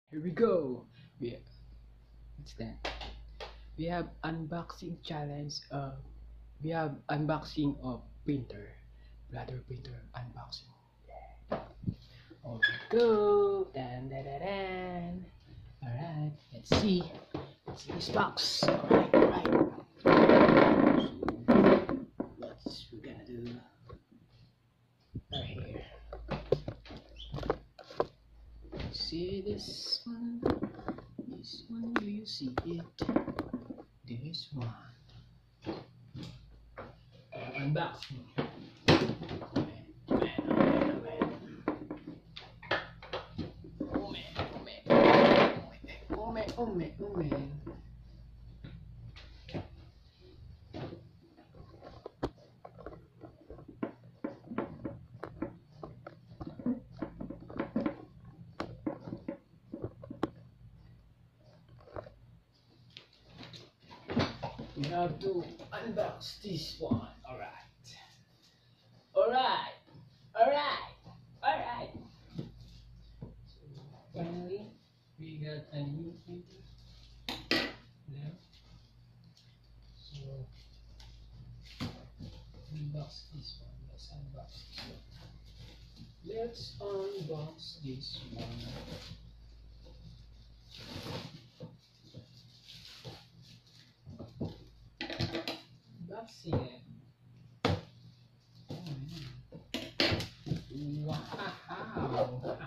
Here we go. We what's that? We have unboxing challenge. We have unboxing of printer, bladder printer unboxing. Here we go. Dan dan dan dan. All right. Let's see. Let's see this box. All right. All right. So what's we gonna do? Right here. See this one? This one, do you see it? This one. Unboxing. Oh man. We have to unbox this one. Alright. So finally we got a new printer now. So unbox this one. Let's unbox this one. Unboxing it. Wow.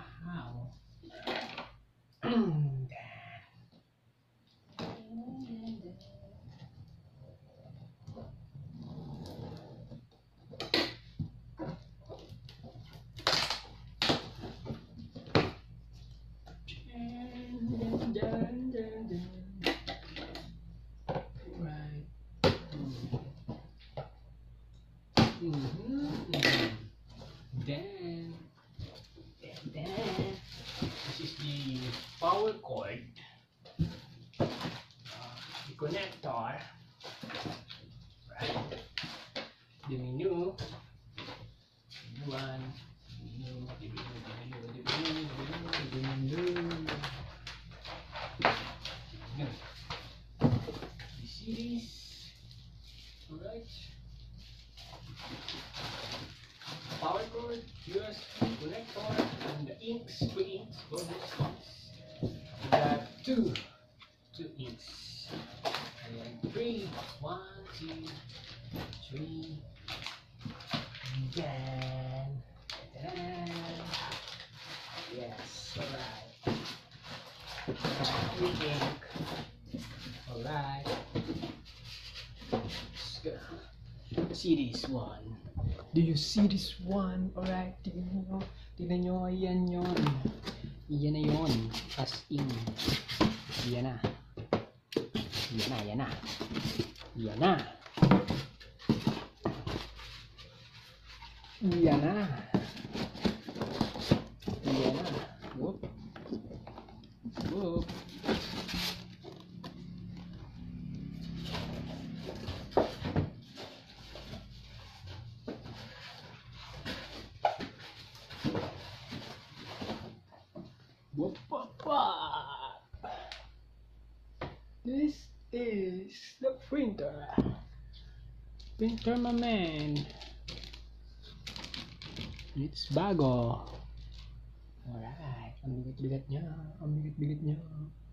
Right. Then this is the power cord, the connector, right? The menu, one, the series, alright. Power cord, USB connector, and the inks, 2 inks for this one. We got two inks. And 3, 1, 2, 3. Then, yes, alright. 3 ink. Alright. Let's go. See this one. Do you see this one? Alright, tignan nyo, ayan yun. Yan na yun, as in. Yan na. Whoop. This is the printer. Printer, my man. It's bago. Alright. Ang bigat-bigat niya.